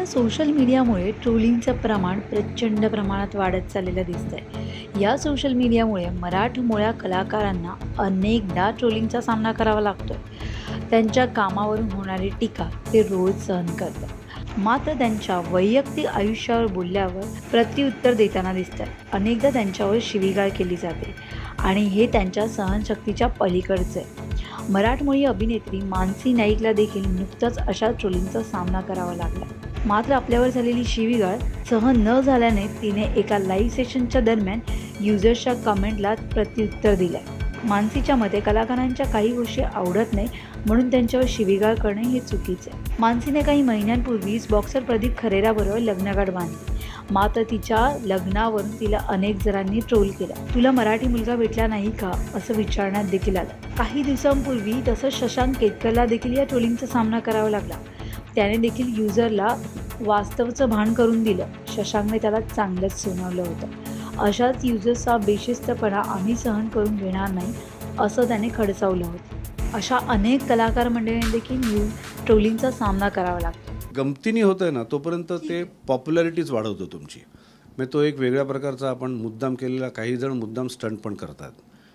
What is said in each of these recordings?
Social मीडियामुळे ट्रोलिंगचं प्रमाण प्रचंड प्रमाणात वाढत चाललेलं दिसतंय। या सोशल मीडियामुळे मराठमोळ्या कलाकारांना अनेकदा ट्रोलिंगचा सामना करावा लागतोय। त्यांच्या कामावरून होणारी टीका ते रोज सहन करतात, मात्र त्यांच्या वैयक्तिक आयुष्यावर बोलल्यावर प्रत्युत्तर देताना दिसतात। अनेकदा त्यांच्यावर शिवीगाळ केली जाते आणि हे त्यांच्या सहनशक्तीच्या पलीकडचे आहे। मराठमोळी अभिनेत्री मानसी नाईकला देखील नुकताच अशा ट्रोलिंगचा सामना करावा लागला, मात्र आपल्यावर झालेली शिवीगाळ सहन न झाल्याने तिने एका लाईव्ह सेशनच्या दरम्यान युजर्सच्या कमेंटला प्रत्युत्तर दिलंय। मानसीच्या मते कलाकारांच्या काही गोष्टी आवडत नाही म्हणून त्यांच्यावर शिवीगाळ करणे हे चुकीचे आहे। मानसीने काही महिन्यांपूर्वीच बॉक्सर प्रदीप खरेराबरोबर लग्नगाठ बांधली, मात्र तिच्या लग्नावरून तिला अनेक जणांनी ट्रोल केलं। तुला मराठी मुलगा भेटला नाही का असं विचारण्यात देखील आलं। काही दिवसांपूर्वी तसंच शशांक केतकरला देखील या ट्रोलिंगचा सामना करावा लागला। त्याने देखील युजरला वास्तवचं भान करून दिलं। शशांकने त्याला चांगलंच सुनावलं होतं। अशाच युजर्सचा बेशिस्तपणा आम्ही सहन करून घेणार नाही असं त्याने खडसावलं होतं। अशा अनेक कलाकार मंडळींनी देखील ट्रोलिंगचा सामना करावा लागतो। गमतीने होतं ना तोपर्यंत ते पॉप्युलॅरिटीज वाढवतो तुमची। मग तो एक वेगळ्या प्रकारचा आपण मुद्दाम केलेला, काही जण मुद्दाम स्टंट पण करतात।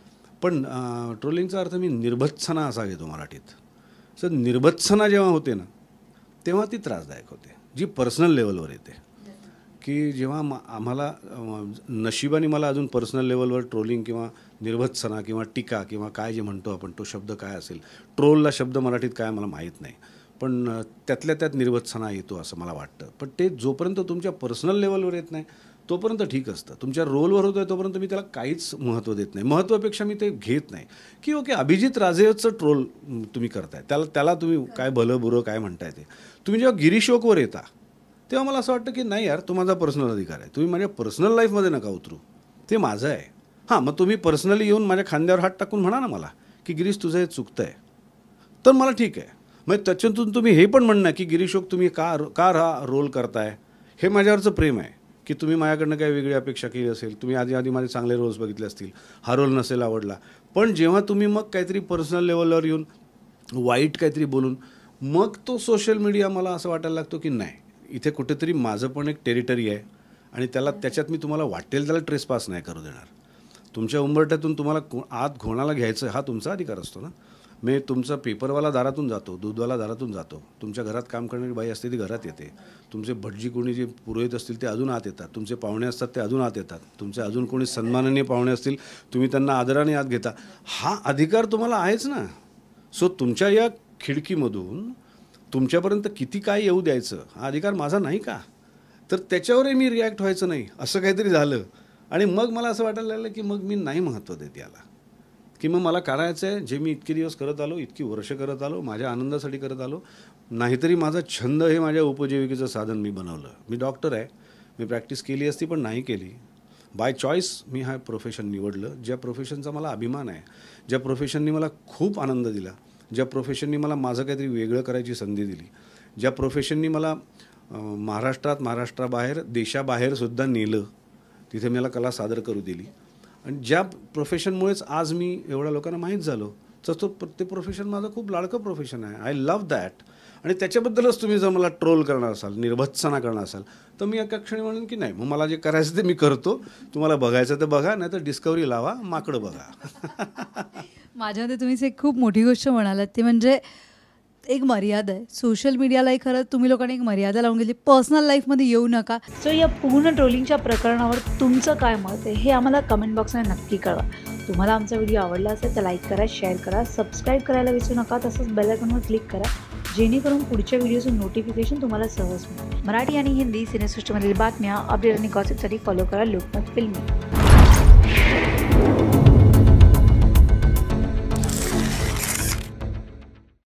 पण ट्रोलिंगचा अर्थ मी निर्भत्सना असा घेतो मराठीत। सर निर्भत्सना जेव्हा होते ना तेव्हा ती त्रासदायक होते, जी पर्सनल लेवलवर येते। की जेव्हा आम्हाला नशिबाने मला अजून पर्सनल लेवलवर ट्रोलिंग किंवा निर्भत्सना किंवा टीका किंवा काय जे म्हणतो आपण तो शब्द काय असेल, ट्रोलला शब्द मराठीत काय मला माहीत नाही, पण त्यातल्या त्यात निर्भत्सना येतो असं मला वाटतं। पण ते जोपर्यंत तुमच्या पर्सनल लेवलवर येत नाही तोपर्यंत ठीक असतं। तुमच्या रोलवर होतो आहे तोपर्यंत मी त्याला काहीच महत्त्व देत नाही। महत्त्वापेक्षा मी ते घेत नाही की ओके अभिजित राजेचं ट्रोल तुम्ही करताय, त्याला तुम्ही काय भलं बुरं काय म्हणताय ते। तुम्ही जेव्हा गिरीशोकवर येता तेव्हा मला असं वाटतं की नाही यार, तो माझा पर्सनल अधिकार आहे, तुम्ही माझ्या पर्सनल लाईफमध्ये नका उतरू, ते माझं आहे। हां, मग तुम्ही पर्सनली येऊन माझ्या खांद्यावर हात टाकून म्हणा ना मला की गिरीश तुझं हे चुकतं आहे, तर मला ठीक आहे। मग त्याच्यातून तुम्ही हे पण म्हणणं की गिरीशोक तुम्ही का हा रोल करताय, हे माझ्यावरचं प्रेम आहे की तुम्ही माझ्याकडनं काही वेगळी अपेक्षा केली असेल, तुम्ही आधी माझे चांगले रोल्स बघितले असतील, हा रोल नसेल आवडला। पण जेव्हा तुम्ही मग काहीतरी पर्सनल लेवलवर येऊन वाईट काहीतरी बोलून मग तो सोशल मीडिया मला असं वाटायला लागतो की नाही, इथे कुठेतरी माझं पण एक टेरिटरी आहे आणि त्याच्यात मी तुम्हाला वाटेल त्याला ट्रेसपास नाही करू देणार। तुमच्या उंबरठ्यातून तुम्हाला आत घोणाला घ्यायचं हा तुमचा अधिकार असतो ना। मी तुमचा पेपरवाला दारातून जातो, दूधवाला दारातून जातो, तुमच्या घरात काम करणारी बाई असते ती घरात येते, तुमचे भटजी कोणी जे पुरोहित असतील ते अजून आत येतात, तुमचे पाहुणे असतात ते अजून आत येतात, तुमचे अजून कोणी सन्माननीय पाहुणे असतील तुम्ही त्यांना आदराने आत घेता, हा अधिकार तुम्हाला आहेच ना। सो तुमच्या या खिडकीमधून तुमच्यापर्यंत किती काय येऊ द्यायचं हा अधिकार माझा नाही का? तर त्याच्यावरही मी रिॲक्ट व्हायचं नाही असं काहीतरी झालं आणि मग मला असं वाटायला लागलं की मग मी नाही महत्त्व देत याला, की मग मला करायचं आहे जे मी इतके दिवस करत आलो, इतकी वर्ष करत आलो, माझ्या आनंदासाठी करत आलो, नाहीतरी माझा छंद हे माझ्या उपजीविकेचं साधन मी बनवलं। मी डॉक्टर आहे, मी प्रॅक्टिस केली असती पण नाही केली, बाय चॉईस मी हा प्रोफेशन निवडलं, ज्या प्रोफेशनचा मला अभिमान आहे, ज्या प्रोफेशननी मला खूप आनंद दिला, ज्या प्रोफेशननी मला माझं काहीतरी वेगळं करायची संधी दिली, ज्या प्रोफेशननी मला महाराष्ट्राबाहेर देशाबाहेरसुद्धा नेलं, तिथे मला कला सादर करू दिली आणि ज्या प्रोफेशनमुळेच आज मी एवढ्या लोकांना माहीत झालो, तर ते प्रोफेशन माझं खूप लाडकं प्रोफेशन आहे। I love that. आणि त्याच्याबद्दलच तुम्ही जर मला ट्रोल करणार असाल, निर्भत्सना करणार असाल, तर मी एका क्षणी म्हणून की नाही, मग मला जे करायचं ते मी करतो, तुम्हाला बघायचं तर बघा, नाही तर डिस्कवरी लावा, माकडं बघा। माझ्या मते तुम्ही एक खूप मोठी गोष्ट म्हणालात ते म्हणजे एक मर्यादा आहे। सोशल मीडियालाही खरं तुम्ही लोकांनी एक मर्यादा लावून गेली, पर्सनल लाईफमध्ये येऊ नका। सो या पूर्ण ट्रोलिंगच्या प्रकरणावर तुमचं काय मत आहे हे आम्हाला कमेंट बॉक्समध्ये नक्की कळवा। तुम्हाला आमचा व्हिडिओ आवडला असेल तर लाईक करा, शेअर करा, सबस्क्राईब करायला विसरू नका, तसंच बेल आयकॉनवर क्लिक करा जेणेकरून पुढच्या व्हिडिओचं नोटिफिकेशन तुम्हाला सहज मिळेल। मराठी आणि हिंदी सिनेसृष्टीमधील बातम्या, अपडेट आणि गॉसिपसाठी फॉलो करा लोकमत फिल्मी।